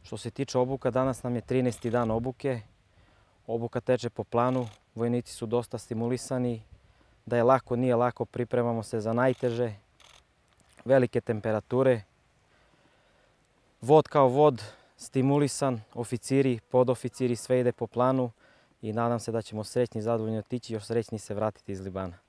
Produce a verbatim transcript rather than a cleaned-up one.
Što se tiče obuka, danas nam je trinaesti dan obuke. Obuka teče po planu, vojnici su dosta stimulisani. Da je lako, nije lako, pripremamo se za najteže. Velike temperature. Vod kao vod, stimulisan, oficiri, podoficiri, sve ide po planu i nadam se da ćemo srećni i zadovoljni otići, još srećni se vratiti iz Libana.